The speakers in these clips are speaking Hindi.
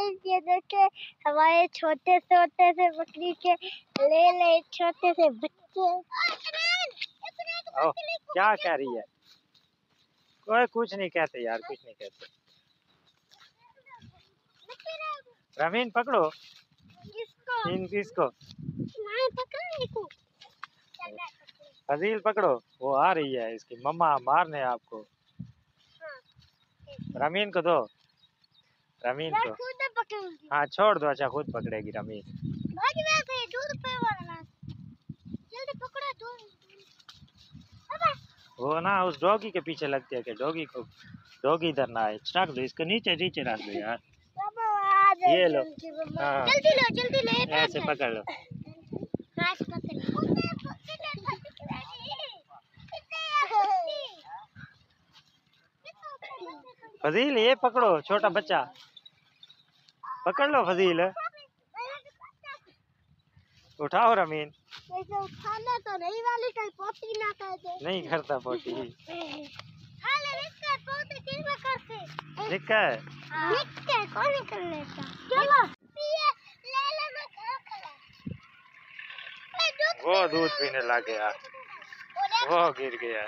ये देखे हमारे छोटे से बकरी के ले छोटे से बच्चे। क्या कह रही है? कोई कुछ नहीं कहते यार, कुछ नहीं कहते। रमीन पकड़ो किसको? फजील पकड़ो, वो आ रही है, इसकी मम्मा मारने आपको। रमीन को दो, रमीन को। हाँ छोड़ दो, अच्छा खुद पकड़ेगी रमीन। वो ना उस डॉगी के पीछे लगती है कि डॉगी इधर ना आए। रख दो इसको, नीचे रख दो यार। ये लो, हाँ जल्दी लो, ऐसे पकड़ लो। फजील ये पकड़ो, छोटा बच्चा पकड़ लो फजील। उठाओ रमीन। उठाना तो नहीं वाली, कहीं पोटी ना कर दे। नहीं करता पोटी। निक्का है, कौन कर लेता? चलो वो दूध पीने लग गया, वो गिर गया।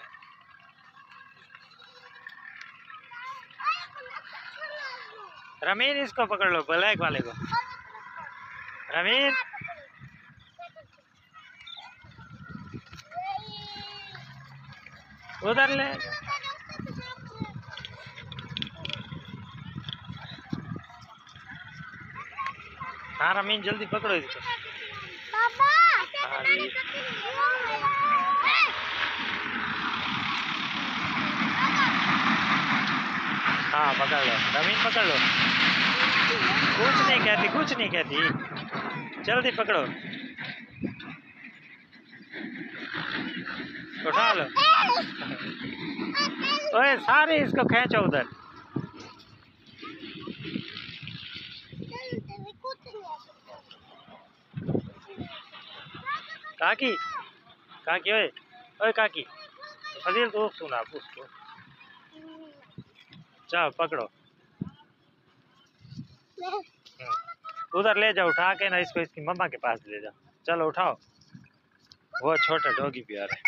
रमीन इसको पकड़ लो, ब्लैक वाले को। रमीन उधर ले। हाँ रमीन जल्दी पकड़ो इसको। हाँ पकड़ लो रमीन, पकड़ लो। कुछ नहीं कहती, जल्दी पकड़ो। उठा लो। ओए सारे इसको खींचो उधर। काकी ओए काकी, फजील तो सुना उसको। जाओ पकड़ो, उधर ले जाओ उठा के ना इसको, इसकी मम्मा के पास ले जाओ। चलो उठाओ, वो छोटा डॉगी भी आ रहा है।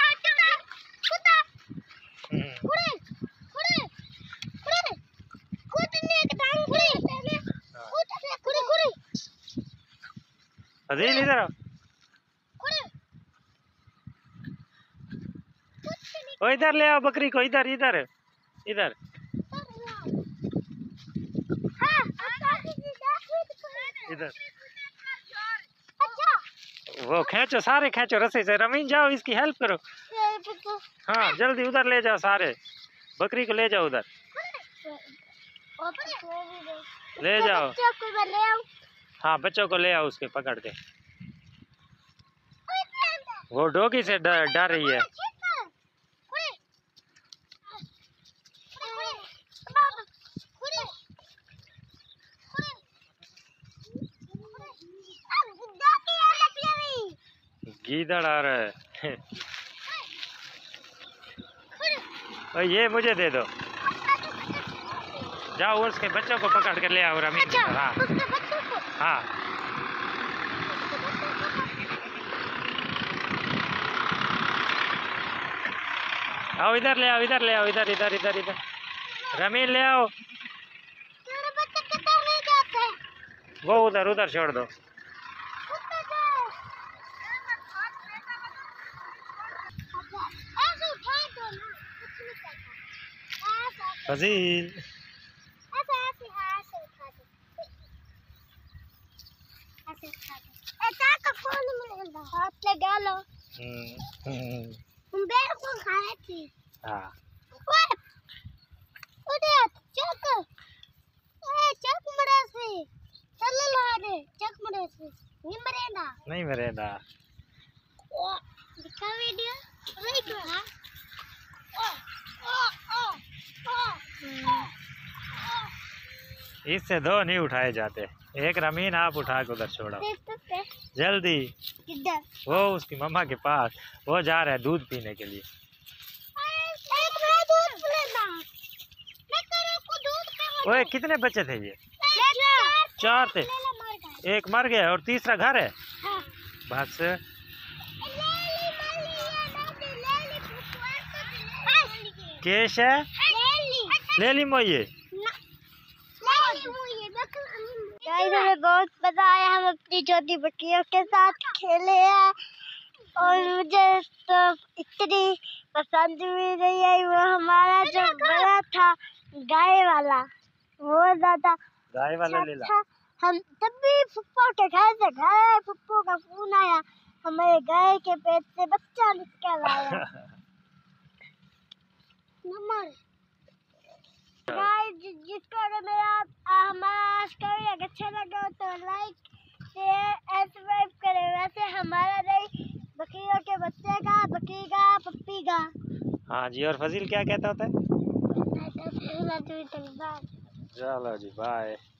फजील इधर आओ। ओ इधर ले आओ बकरी को, इधर इधर इधर। इधर वो खींचो, सारे खींचो रस्सी से। रमीन जाओ इसकी हेल्प करो। हाँ जल्दी उधर ले जाओ, सारे बकरी को ले जाओ उधर, ले जाओ। हाँ बच्चों को ले आओ उसके पकड़ के। वो डॉगी से डर रही है। गीदड़ आ रहा है। और ये मुझे दे दो। जाओ उसके बच्चों को पकड़ कर ले आओ रमीन। हाँ हाँ आओ इधर ले आओ, इधर ले आओ, इधर इधर इधर इधर। रमीन ले आओ। वो उधर उधर छोड़ दो। फजील हाथ लगा लो। बेर को खाए थी। हाँ चक मरे से चल लो चक मरे से नहीं मरेगा। ओ दिखा वीडियो नहीं करा। इससे दो नहीं उठाए जाते, एक रमीन आप उठा के उधर छोड़ो जल्दी। वो उसकी मम्मा के पास, वो जा रहा है दूध पीने के लिए। ओए कितने बच्चे थे ये? 4 थे, मर गए। एक मर गया और तीसरा घर है। हाँ। बस केश है, ले ली मोये। हमें बहुत मजा आया, हम अपनी छोटी बच्चियों के साथ खेले हैं और मुझे तो इतनी पसंद भी नहीं आई। वो हमारा जो बड़ा था गाय वाला, वो ज्यादा गाय वाला ले ला। अच्छा। हम तब भी फुप्पो के घर से गए, फुप्पो का फोन आया, हमारे गाय के पेट से बच्चा निकल आया। जिसको मेरा हमारा स्टोरी अच्छा लगा तो लाइक शेयर सब्सक्राइब करें। वैसे हमारा नहीं, बकरियों के बच्चे का, बकरी का, पप्पी का। हाँ जी, और फजील क्या कहता होता है? चलो जी बाय।